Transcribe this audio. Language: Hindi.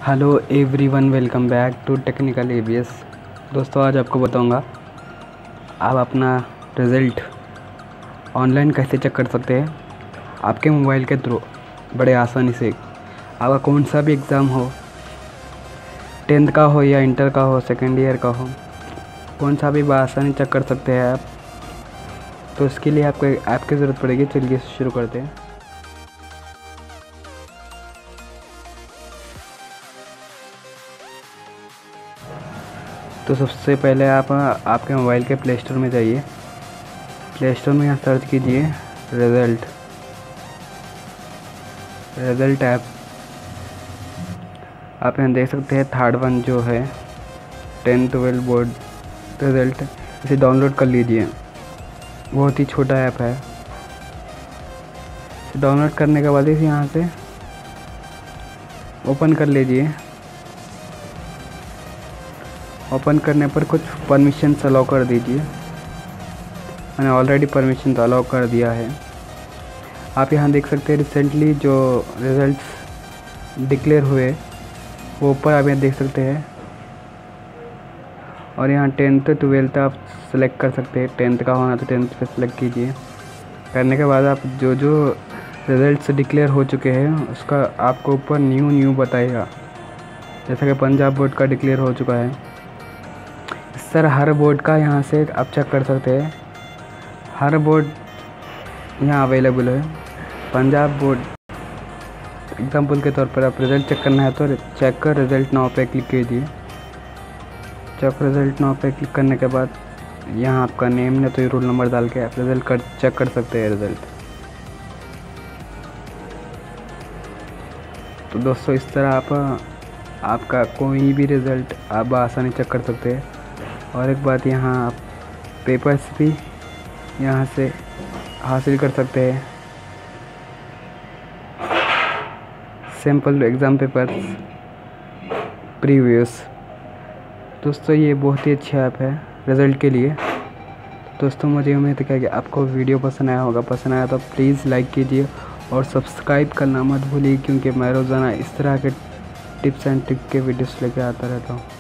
Hello everyone, welcome back to technical ABS. दोस्तों, आज आपको बताऊंगा आप अपना रिज़ल्ट ऑनलाइन कैसे चेक कर सकते हैं आपके मोबाइल के थ्रू बड़े आसानी से। आपका कौन सा भी एग्ज़ाम हो, 10th का हो या इंटर का हो, सेकेंड ईयर का हो, कौन सा भी आसानी चेक कर सकते हैं आप। तो इसके लिए आपको ऐप की ज़रूरत पड़ेगी। चलिए शुरू करते हैं। तो सबसे पहले आप आपके मोबाइल के प्ले स्टोर में जाइए। प्ले स्टोर में यहाँ सर्च कीजिए रिज़ल्ट ऐप। आप यहाँ देख सकते हैं थर्ड वन जो है 10th 12 बोर्ड रिज़ल्ट, इसे डाउनलोड कर लीजिए। बहुत ही छोटा ऐप है। इसे डाउनलोड करने के बाद इसे यहाँ से ओपन कर लीजिए। ओपन करने पर कुछ परमिशन अलाउ कर दीजिए। मैंने ऑलरेडी परमिशन अलाउ कर दिया है। आप यहाँ देख सकते हैं रिसेंटली जो रिज़ल्ट्स डिक्लेयर हुए वो ऊपर आप यहाँ देख सकते हैं। और यहाँ 10th 12th आप सेलेक्ट कर सकते हैं। 10th का होना तो 10th पे सेलेक्ट कीजिए। करने के बाद आप जो रिज़ल्ट्स डिक्लेयर हो चुके हैं उसका आपको ऊपर न्यू बताएगा। जैसा कि पंजाब बोर्ड का डिक्लेयर हो चुका है, सर हर बोर्ड का यहाँ से आप चेक कर सकते हैं। हर बोर्ड यहाँ अवेलेबल है। पंजाब बोर्ड एग्जाम्पल के तौर पर आप रिज़ल्ट चेक करना है तो चेक कर रिज़ल्ट नाउ पे क्लिक कीजिए। चेक रिज़ल्ट नाउ पे क्लिक करने के बाद यहाँ आपका नेम ने तो रोल नंबर डाल के आप रिज़ल्ट चेक कर सकते हैं रिज़ल्ट। तो दोस्तों, इस तरह आपका कोई भी रिज़ल्ट आप आसानी चेक कर सकते हैं। और एक बात, यहाँ आप पेपर्स भी यहाँ से हासिल कर सकते हैं। Sample exam papers previous. दोस्तों, ये बहुत ही अच्छा ऐप है रिज़ल्ट के लिए। दोस्तों, मुझे उम्मीद है कि आपको वीडियो पसंद आया होगा। पसंद आया तो प्लीज़ लाइक कीजिए और सब्सक्राइब करना मत भूलिए, क्योंकि मैं रोज़ाना इस तरह के टिप्स एंड ट्रिक के वीडियोस लेके आता रहता हूँ।